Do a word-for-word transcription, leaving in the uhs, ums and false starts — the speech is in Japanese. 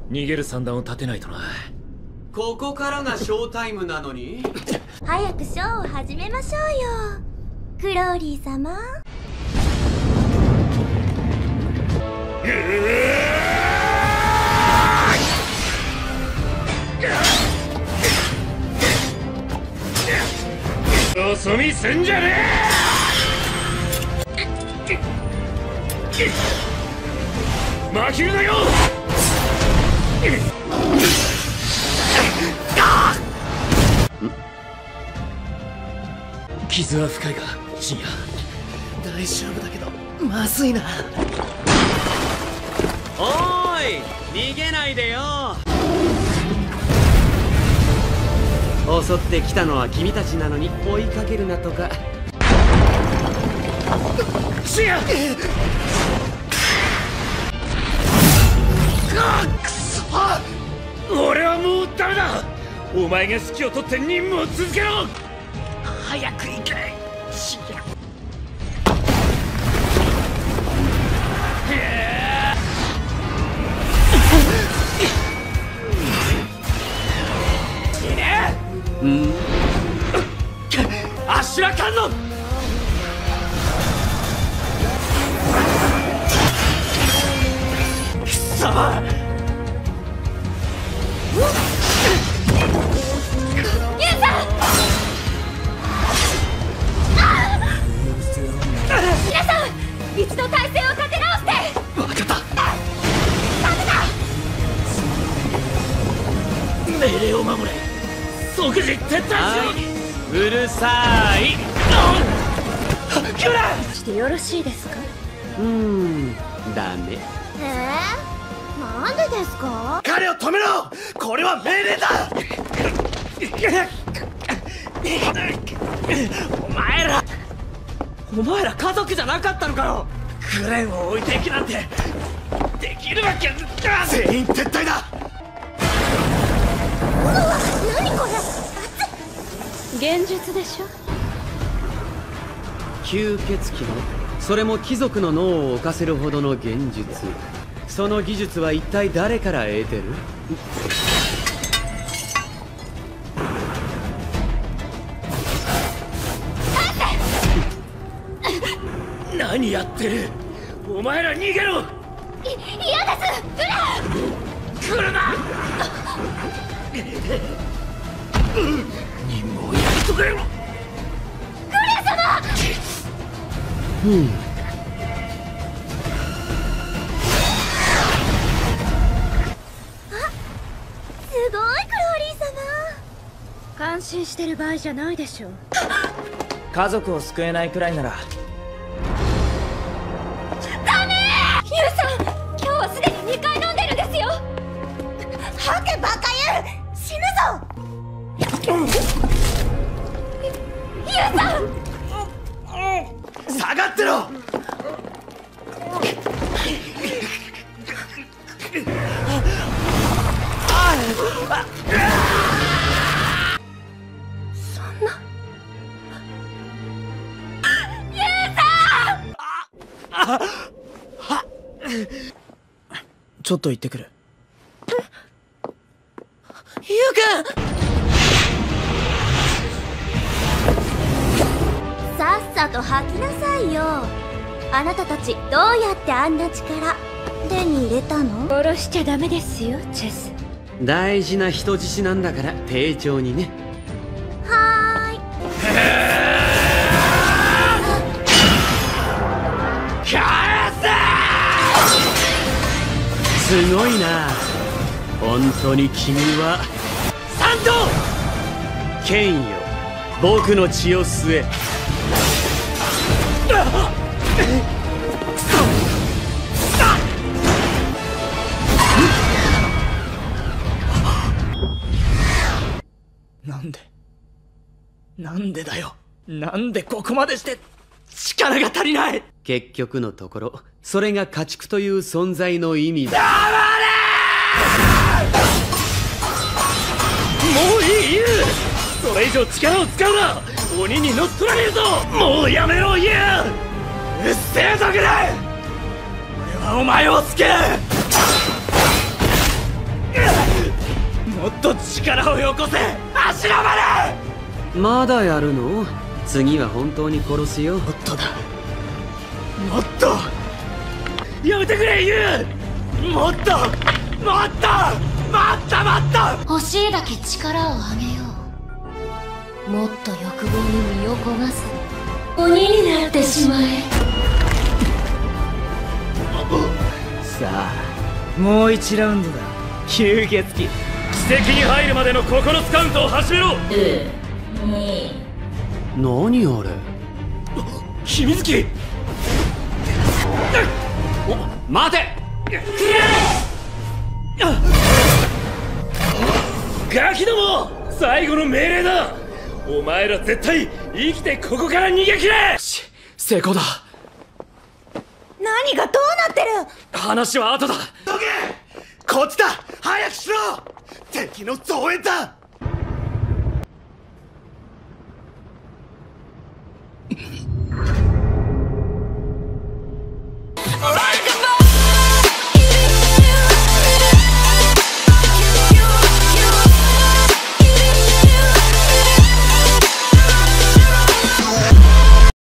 逃げる算段を立てないとな。 ここからがショータイムなのに。 早くショーを始めましょうよ、クローリー様。 よそ見すんじゃねえ。負けるなよ。傷は深いが深夜、 大丈夫だけどまずいな。 おーい、逃げないでよ。襲ってきたのは君たちなのに追いかけるなとか。 深夜、くそ、俺はもうダメだ。お前が指揮を取って任務を続けろ。 早く行け。深夜。 うん、 アシュラカンノン。くそ、 ユウさん、皆さん一度体勢を立て直して。 分かった。 ダメだ。 命令を守れ。即時撤退しろ。 うるさい。 キュラしてよろしいですか。 うーん、ダメ。 えー、なんでですか。 彼を止めろ。これは命令だ。 お前らお前ら家族じゃなかったのかよ。クレーンを置いていくなんてできるわけ。 全員撤退だ。 うわ、何これ。現実でしょ。 吸血鬼の、それも貴族の脳を侵せるほどの幻術。その技術は一体誰から得てる？ 何やってる。お前ら逃げろ。 い、嫌です。うら来るな。任務をやり遂げろ。 クレア様。 うん。 あ、すごい、クローリー様。感心してる場合じゃないでしょ。 家族を救えないくらいなら。 ダメー。ユウさん、今日はすでににかい飲んでるんですよ。吐けバカユウ、死ぬぞ。ユウさん、 下がってろ。 そんな。ユウさん。 ちょっと行ってくる。 ユウくん、さっさと吐きなさいよ。あなたたちどうやってあんな力手に入れたの。殺しちゃダメですよ、チェス。 大事な人質なんだから丁重にね。 はーい。 すごいな。本当に君はサンド。剣よ、僕の血を吸え。 なんでなんでだよ。なんでここまでして力が足りない。 結局のところ、それが家畜という存在の意味だ。 もういいユウ。それ以上力を使うな。鬼に乗っ取られるぞ。もうやめろユウ。うっせえぞぐらい。俺はお前を救う。 力をよこせ足のまれ。 まだやるの？次は本当に殺すよ。 もっとだ、もっと。 やめてくれユウ。 もっともっともっともっと。 欲しいだけ力をあげよう。もっと欲望に身を焦がす鬼になってしまえ。 さあ、もう一ラウンドだ。吸血鬼。 奇跡に入るまでのここのつカウントを始めろ。 何あれ？ 秘密機。 お、待て！ ガキども、最後の命令だ。お前ら絶対生きてここから逃げ切れ。 し成功だ。 何がどうなってる？ 話は後だ。 どけ！こっちだ。早くしろ。敵の増援だ。